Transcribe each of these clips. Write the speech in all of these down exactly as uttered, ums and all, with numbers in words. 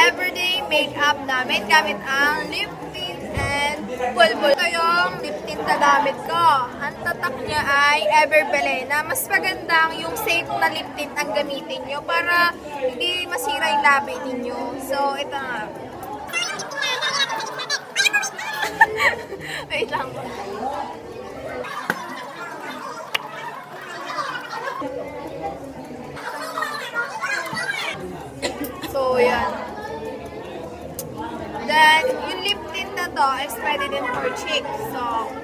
everyday makeup namin gamit ang liptint and pulbo. Ito yung liptint na gamit ko. Ang tatak niya ay Everbele na mas magandang yung safe na liptint ang gamitin nyo para hindi masira yung labi ninyo. So, ito nga. Wait lang. So, yan. Then, yung lip tint na to is pwede din for cheeks. So,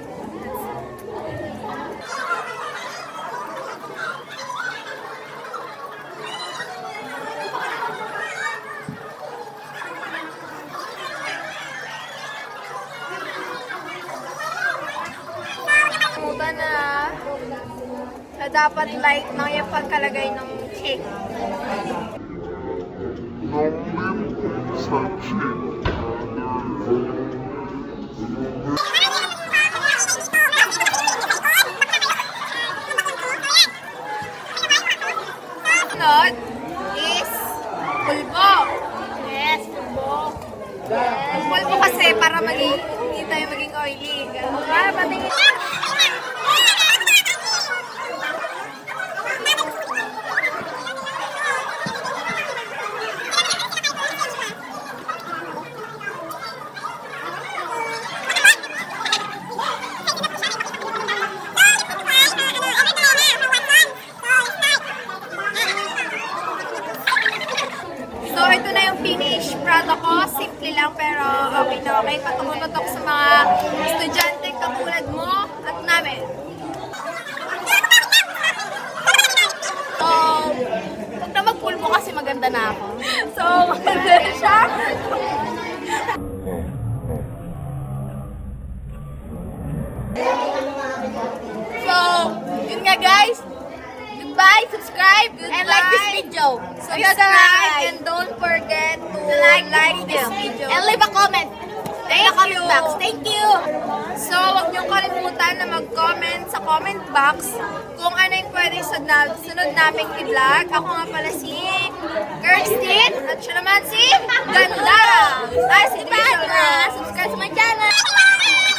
muta na na dapat light lang yung pagkalagay ng cheek. Sunod is pulbo. Yes, pulbo. Yes. Pulbo kasi para maging, hindi tayo maging oily. Para patingin. So, ito na yung finished product ko. Simple lang pero okay na okay. Patok-patok sa mga estudyante katulad mo at namin. So, huwag na magpulbo kasi maganda na ako. So, maganda rin siya. So, yun nga guys. Goodbye, subscribe, Goodbye. and like this video. Subscribe and don't forget to like, like this video. And leave a comment. Thank in the comment you. box. Thank you. So, huwag niyong kalimutan na mag-comment sa comment box kung ano yung pwede sunod, sunod naming i-vlog. Ako nga pala si Kirstin at siya naman si Gandang. Ay, si Bana. Subscribe sa my channel.